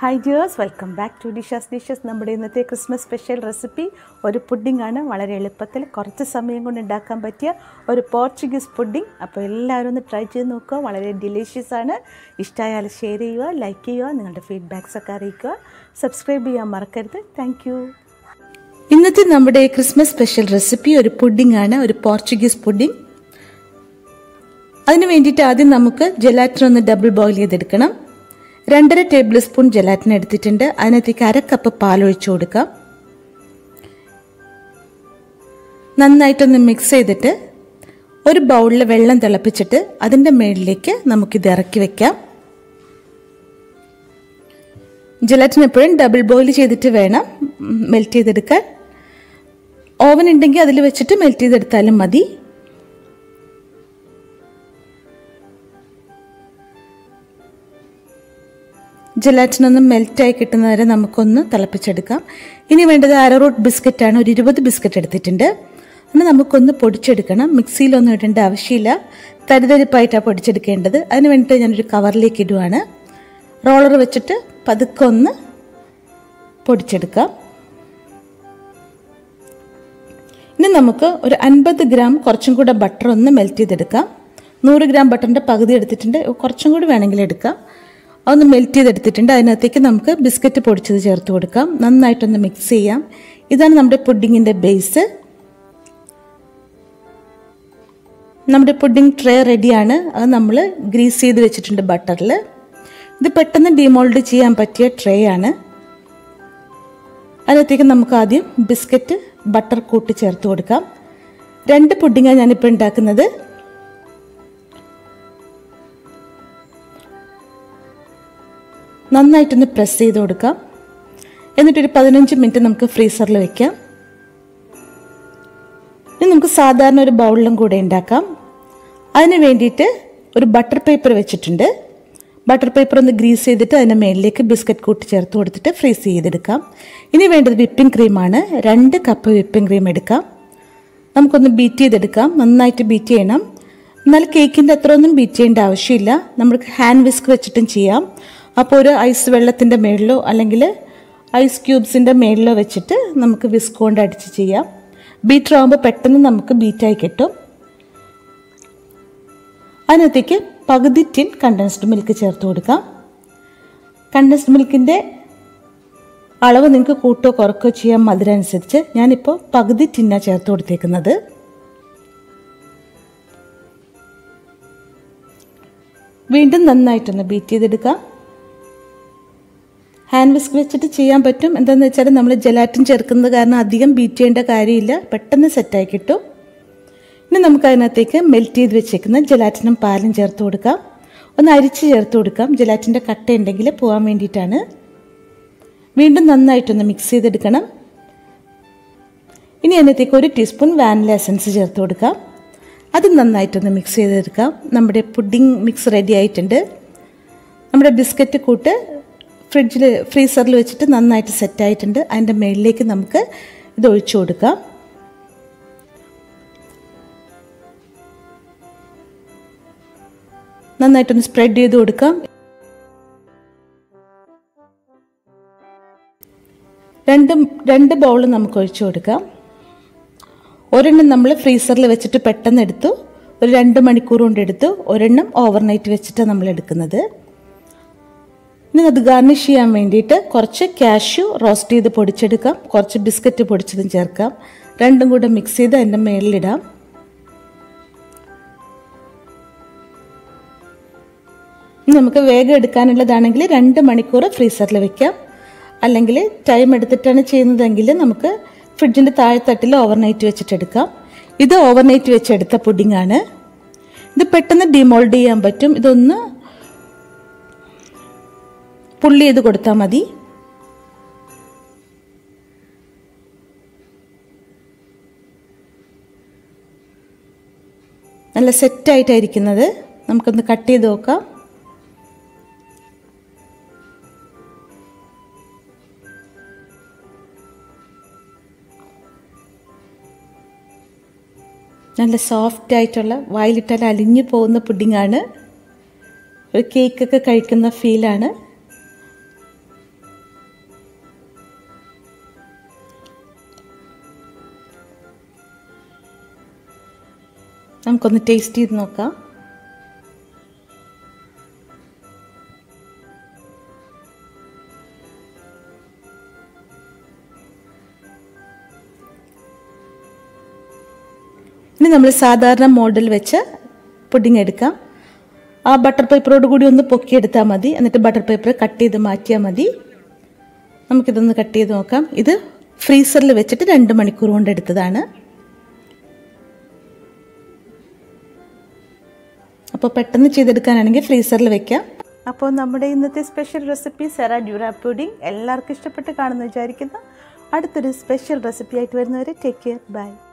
Hi dears, welcome back to Dishes. നമ്മുടെ ഇന്നത്തെ Christmas special recipe ഒരു പുഡിംഗ് ആണ്. വളരെ എളുപ്പത്തിൽ കുറച്ച് സമയം കൊണ്ട് ഉണ്ടാക്കാൻ പറ്റിയ ഒരു പോർച്ചുഗീസ് പുഡിംഗ്. അപ്പോൾ എല്ലാവരും ഒന്ന് ട്രൈ ചെയ്ത് നോക്കുക. വളരെ ഡിലീഷ്യസ് ആണ്. ഇഷ്ടമായാൽ ഷെയർ ചെയ്യുക, ലൈക്ക് ചെയ്യുക, നിങ്ങളുടെ ഫീഡ്ബാക്സ് ഒക്കെ അറിയിക്കുക. സബ്സ്ക്രൈബ് ചെയ്യാൻ മറക്കരുത്. താങ്ക്യൂ. ഇന്നത്തെ നമ്മുടെ ക്രിസ്മസ് സ്പെഷ്യൽ റെസിപ്പി ഒരു പുഡിംഗ് ആണ്, ഒരു പോർച്ചുഗീസ് പുഡിംഗ്. അതിന് വേണ്ടിയിട്ട് ആദ്യം നമുക്ക് ജെലാറ്റിൻ ഒന്ന് ഡബിൾ ബോയിൽ ചെയ്തെടുക്കണം. 2.5 ടേബിൾ സ്പൂൺ ജെലാറ്റിൻ എടുത്തിട്ടുണ്ട്. അതിനകത്തേക്ക് 1/2 കപ്പ് പാൽ ഒഴിച്ചു കൊടുക്കാം. നന്നായിട്ടൊന്ന് മിക്സ് ചെയ്തിട്ട് ഒരു ബൗളിൽ വെള്ളം തിളപ്പിച്ചിട്ട് അതിൻ്റെ മുകളിലേക്ക് നമുക്കിത് ഇറക്കി വെക്കാം. ജെലാറ്റിൻ എപ്പോഴും ഡബിൾ ബോയിൽ ചെയ്തിട്ട് വേണം മെൽറ്റ് ചെയ്തെടുക്കാൻ. ഓവൻ ഉണ്ടെങ്കിൽ അതിൽ വെച്ചിട്ട് മെൽറ്റ് ചെയ്തെടുത്താലും മതി. ജെലാറ്റിൻ ഒന്ന് മെൽറ്റായി കിട്ടുന്നവരെ നമുക്കൊന്ന് തിളപ്പിച്ചെടുക്കാം. ഇനി വേണ്ടത് ആരോറൂട്ട് ബിസ്ക്കറ്റാണ്. ഒരു 20 ബിസ്ക്കറ്റ് എടുത്തിട്ടുണ്ട്. എന്നാൽ നമുക്കൊന്ന് പൊടിച്ചെടുക്കണം. മിക്സിയിലൊന്നും ഇടേണ്ട ആവശ്യമില്ല, തരിതരിപ്പായിട്ടാണ് പൊടിച്ചെടുക്കേണ്ടത്. അതിന് വേണ്ടിയിട്ട് ഞാനൊരു കവറിലേക്ക് ഇടുവാണ്. റോളർ വെച്ചിട്ട് പതുക്കെ ഒന്ന് പൊടിച്ചെടുക്കാം. ഇനി നമുക്ക് ഒരു 50 ഗ്രാം കുറച്ചും കൂടെ ബട്ടർ ഒന്ന് മെൽറ്റ് ചെയ്തെടുക്കാം. 100 ഗ്രാം ബട്ടറിൻ്റെ പകുതി എടുത്തിട്ടുണ്ട്, കുറച്ചും കൂടി വേണമെങ്കിൽ എടുക്കാം. അതൊന്ന് മെൽറ്റ് ചെയ്തെടുത്തിട്ടുണ്ട്. അതിനകത്തേക്ക് നമുക്ക് ബിസ്ക്കറ്റ് പൊടിച്ചത് ചേർത്ത് കൊടുക്കാം. നന്നായിട്ടൊന്ന് മിക്സ് ചെയ്യാം. ഇതാണ് നമ്മുടെ പുഡിങ്ങിൻ്റെ ബേസ്. നമ്മുടെ പുഡിംഗ് ട്രേ റെഡിയാണ്. അത് നമ്മൾ ഗ്രീസ് ചെയ്ത് വെച്ചിട്ടുണ്ട് ബട്ടറിൽ. ഇത് പെട്ടെന്ന് ഡിമോൾഡ് ചെയ്യാൻ പറ്റിയ ട്രേ ആണ്. അതിനകത്തേക്ക് നമുക്ക് ആദ്യം ബിസ്ക്കറ്റ് ബട്ടർ കൂട്ടി ചേർത്ത് കൊടുക്കാം. 2 പുഡിങ്ങാണ് ഞാനിപ്പോൾ ഉണ്ടാക്കുന്നത്. നന്നായിട്ടൊന്ന് പ്രസ് ചെയ്ത് കൊടുക്കാം. എന്നിട്ടൊരു 15 മിനിറ്റ് നമുക്ക് ഫ്രീസറിൽ വെക്കാം. ഇനി നമുക്ക് സാധാരണ ഒരു ബൗളിലും കൂടെ ഉണ്ടാക്കാം. അതിന് വേണ്ടിയിട്ട് ഒരു ബട്ടർ പേപ്പർ വെച്ചിട്ടുണ്ട്. ബട്ടർ പേപ്പർ ഒന്ന് ഗ്രീസ് ചെയ്തിട്ട് അതിൻ്റെ മേളിലേക്ക് ബിസ്ക്കറ്റ് കൂട്ടി ചേർത്ത് കൊടുത്തിട്ട് ഫ്രീസ് ചെയ്തെടുക്കാം. ഇനി വേണ്ടത് വിപ്പിംഗ് ക്രീമാണ്. 2 കപ്പ് വിപ്പിംഗ് ക്രീം എടുക്കാം. നമുക്കൊന്ന് ബീറ്റ് ചെയ്തെടുക്കാം. നന്നായിട്ട് ബീറ്റ് ചെയ്യണം. എന്നാൽ കേക്കിൻ്റെ അത്ര ഒന്നും ബീറ്റ് ചെയ്യേണ്ട ആവശ്യമില്ല. നമുക്ക് ഹാൻഡ് വിസ്ക് വെച്ചിട്ടും ചെയ്യാം. അപ്പോൾ ഒരു ഐസ് വെള്ളത്തിൻ്റെ മേളിലോ അല്ലെങ്കിൽ ഐസ് ക്യൂബ്സിൻ്റെ മേളിലോ വെച്ചിട്ട് നമുക്ക് വിസ്ക് കൊണ്ട് അടിച്ച് ചെയ്യാം. ബീറ്റർ ആകുമ്പോൾ പെട്ടെന്ന് നമുക്ക് ബീറ്റായി കിട്ടും. അതിനകത്തേക്ക് പകുതി ടിൻ കണ്ടൻസ്ഡ് മിൽക്ക് ചേർത്ത് കൊടുക്കാം. കണ്ടൻസ്ഡ് മിൽക്കിൻ്റെ അളവ് നിങ്ങൾക്ക് കൂട്ടോ കുറക്കോ ചെയ്യാം മധുരം അനുസരിച്ച്. ഞാനിപ്പോൾ പകുതി ടിന്നാണ് ചേർത്ത് കൊടുത്തേക്കുന്നത്. വീണ്ടും നന്നായിട്ടൊന്ന് ബീറ്റ് ചെയ്തെടുക്കാം. ഹാൻഡ് വിസ്ക് വെച്ചിട്ട് ചെയ്യാൻ പറ്റും. എന്താണെന്ന് വെച്ചാൽ നമ്മൾ ജെലാറ്റിൻ ചേർക്കുന്നത് കാരണം അധികം ബീറ്റ് ചെയ്യേണ്ട കാര്യമില്ല, പെട്ടെന്ന് സെറ്റായി കിട്ടും. ഇനി നമുക്ക് അതിനകത്തേക്ക് മെൽറ്റ് ചെയ്ത് വെച്ചേക്കുന്ന ജെലാറ്റിനും പാലും ചേർത്ത് കൊടുക്കാം. ഒന്ന് അരിച്ച് ചേർത്ത് കൊടുക്കാം. ജെലാറ്റിൻ്റെ കട്ട ഉണ്ടെങ്കിൽ പോകാൻ വേണ്ടിയിട്ടാണ്. വീണ്ടും നന്നായിട്ടൊന്ന് മിക്സ് ചെയ്തെടുക്കണം. ഇനി അതിനകത്തേക്ക് 1 ടീസ്പൂൺ വാനില എസൻസ് ചേർത്ത് കൊടുക്കാം. അത് നന്നായിട്ടൊന്ന് മിക്സ് ചെയ്തെടുക്കാം. നമ്മുടെ പുഡിംഗ് മിക്സ് റെഡി ആയിട്ടുണ്ട്. നമ്മുടെ ബിസ്ക്കറ്റ് കൂട്ട് ഫ്രീസറിൽ വെച്ചിട്ട് നന്നായിട്ട് സെറ്റായിട്ടുണ്ട്. അതിൻ്റെ മേളിലേക്ക് നമുക്ക് ഇത് ഒഴിച്ചു കൊടുക്കാം. നന്നായിട്ടൊന്ന് സ്പ്രെഡ് ചെയ്ത് കൊടുക്കാം. 2 ബൗൾ നമുക്ക് ഒഴിച്ചു കൊടുക്കാം. ഒരെണ്ണം നമ്മൾ ഫ്രീസറിൽ വെച്ചിട്ട് പെട്ടെന്ന് എടുത്തു, ഒരു 2 മണിക്കൂർ കൊണ്ട് എടുത്തു. ഒരെണ്ണം ഓവർനൈറ്റ് വെച്ചിട്ട് നമ്മൾ എടുക്കുന്നത്. ഇനി അത് ഗാർണിഷ് ചെയ്യാൻ വേണ്ടിയിട്ട് കുറച്ച് കാഷ്യൂ റോസ്റ്റ് ചെയ്ത് പൊടിച്ചെടുക്കാം. കുറച്ച് ബിസ്ക്കറ്റ് പൊടിച്ചതും ചേർക്കാം. രണ്ടും കൂടെ മിക്സ് ചെയ്ത് അതിൻ്റെ മേളിലിടാം. നമുക്ക് വേഗം എടുക്കാനുള്ളതാണെങ്കിൽ 2 മണിക്കൂർ ഫ്രീസറിൽ വെക്കാം. അല്ലെങ്കിൽ ടൈം എടുത്തിട്ടാണ് ചെയ്യുന്നതെങ്കിൽ നമുക്ക് ഫ്രിഡ്ജിൻ്റെ താഴെത്തട്ടിൽ ഓവർനൈറ്റ് വെച്ചിട്ടെടുക്കാം. ഇത് ഓവർനൈറ്റ് വെച്ചെടുത്ത പുഡിംഗാണ്. ഇത് പെട്ടെന്ന് ഡിമോൾഡ് ചെയ്യാൻ പറ്റും. ഇതൊന്ന് പുള്ളി ചെയ്ത് കൊടുത്താൽ മതി. നല്ല സെറ്റായിട്ടായിരിക്കുന്നത്. നമുക്കൊന്ന് കട്ട് ചെയ്ത് നോക്കാം. നല്ല സോഫ്റ്റ് ആയിട്ടുള്ള, വായിലിട്ടാൽ അലിഞ്ഞു പോകുന്ന പുഡിംഗാണ്. ഒരു കേക്കൊക്കെ കഴിക്കുന്ന ഫീലാണ്. നമുക്കൊന്ന് ടേസ്റ്റ് ചെയ്ത് നോക്കാം. ഇനി നമ്മൾ സാധാരണ മോഡൽ വെച്ച് പുഡിംഗ് എടുക്കാം. ആ ബട്ടർ പേപ്പറോട് കൂടി ഒന്ന് പൊക്കിയെടുത്താൽ മതി. എന്നിട്ട് ബട്ടർ പേപ്പർ കട്ട് ചെയ്ത് മാറ്റിയാൽ മതി. നമുക്കിതൊന്ന് കട്ട് ചെയ്ത് നോക്കാം. ഇത് ഫ്രീസറിൽ വെച്ചിട്ട് 2 മണിക്കൂർ കൊണ്ട് എടുത്തതാണ്. അപ്പോൾ പെട്ടെന്ന് ചെയ്തെടുക്കാനാണെങ്കിൽ ഫ്രീസറിൽ വെക്കാം. അപ്പോൾ നമ്മുടെ ഇന്നത്തെ സ്പെഷ്യൽ റെസിപ്പി സെറാഡ്യൂറ പുഡിംഗ് എല്ലാവർക്കും ഇഷ്ടപ്പെട്ട് കാണുമെന്ന് വിചാരിക്കുന്നു. അടുത്തൊരു സ്പെഷ്യൽ റെസിപ്പി ആയിട്ട് വരുന്നവരെ ടേക്ക് കെയർ. ബൈ.